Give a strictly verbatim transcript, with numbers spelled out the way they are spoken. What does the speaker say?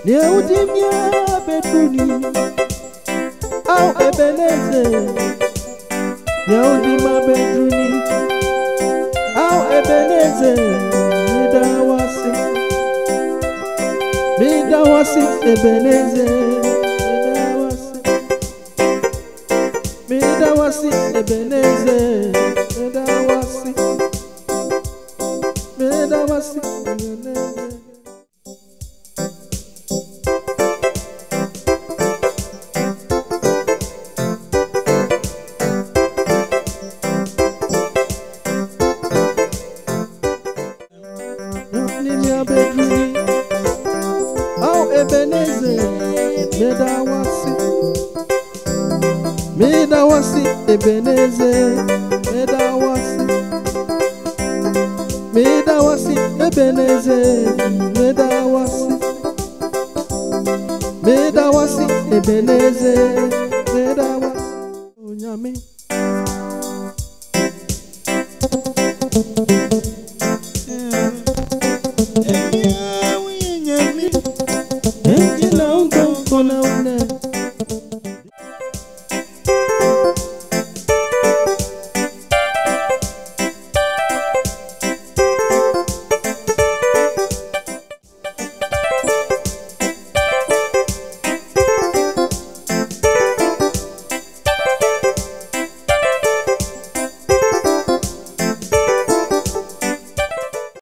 Neudimia Betruni, Au Ebeneze, Neudima Betruni, Au Ebeneze, Medawasi, Medawasi, Ebeneze, Medawasi, Medawasi, Ebeneze, Medawasi, Medawasi, Ebeneze. Au Ebeneze, Medawasi, Medawasi, Ebeneze, Medawasi, Medawasi, Ebeneze, Medawasi, Medawasi, Ebeneze, Medawasi, Onyame.